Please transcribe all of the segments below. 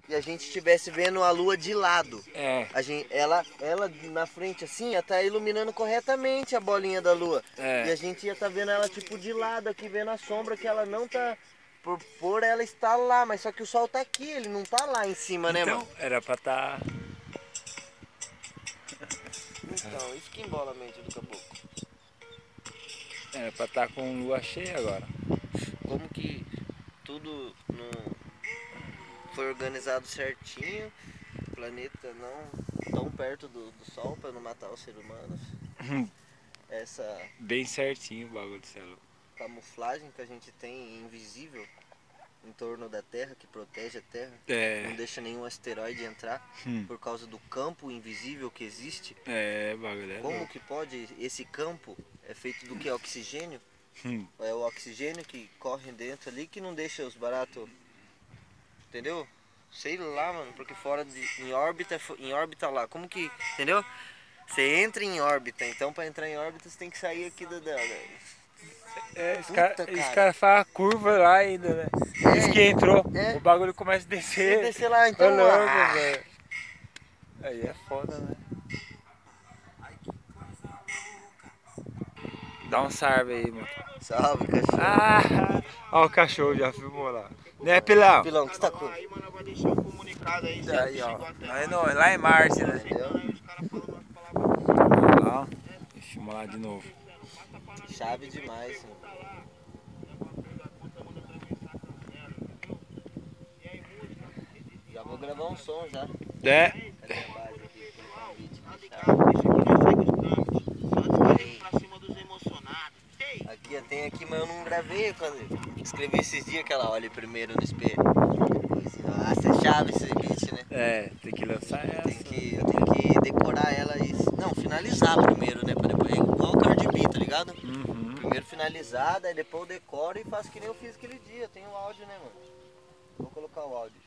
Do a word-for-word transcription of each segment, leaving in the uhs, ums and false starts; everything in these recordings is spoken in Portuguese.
e a gente estivesse vendo a lua de lado. É. A gente, ela, ela na frente assim, ia tá iluminando corretamente a bolinha da lua. É. E a gente ia tá vendo ela tipo de lado aqui, vendo a sombra que ela não tá... Por, por ela estar lá, mas só que o sol tá aqui, ele não tá lá em cima, né, Então, mano? era pra tá... Então, isso que embola a mente do caboclo. Era pra tá com lua cheia agora. Como que tudo não foi organizado certinho, o planeta não tão perto do, do sol para não matar os seres humanos. Essa Bem certinho o bagulho do céu. camuflagem que a gente tem invisível em torno da Terra, que protege a Terra, É. não deixa nenhum asteroide entrar Hum. por causa do campo invisível que existe. É, bagulho é Como louco. que pode? Esse campo é feito do que? Oxigênio? Hum. É o oxigênio que corre dentro ali que não deixa os baratos, entendeu? Sei lá, mano, porque fora de em órbita, em órbita lá, como que, entendeu? Você entra em órbita, então para entrar em órbita você tem que sair aqui da, da, da... É, os Puta, caras cara. cara fazem a curva lá ainda, né? É, Diz que entrou, é. o bagulho começa a Você descer. descer lá, Ô então, louco, ah. velho. Aí é foda, né? Dá um salve aí, mano. Salve, cachorro. Ah, ó o cachorro já filmou lá. Né, Pilão? Pilão, que você tá com? Aí, mano, vai deixar o comunicado aí, Aí, ó. chegou até Aí, não, lá em Marte, né? Entendeu? os caras falando umas palavras. Lá, ó. Filma lá de novo. Chave demais, mano. Já vou gravar um som já. É. Cadê a base aqui? Colocar um beat Lá de de cá, chave. deixa que já segue os trâmites. Só descarrego pra cima dos emocionados. Ei! Aqui tem aqui, mas eu não gravei quando escrevi esses dias que ela olha primeiro no espelho. Nossa, é chave esse beat, né? É, tem que lançar Eu essa. tenho que, eu tenho que decorar ela e. Não, finalizar primeiro, né? Pra depois. É igual o Cardi B, tá ligado? Uhum. Primeiro finalizar, daí depois eu decoro e faço que nem eu fiz aquele dia. Eu tenho o áudio, né, mano? Vou colocar o áudio.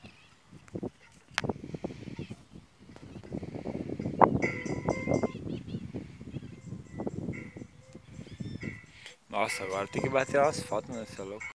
Nossa, agora tem que bater umas fotos, né? Você é louco.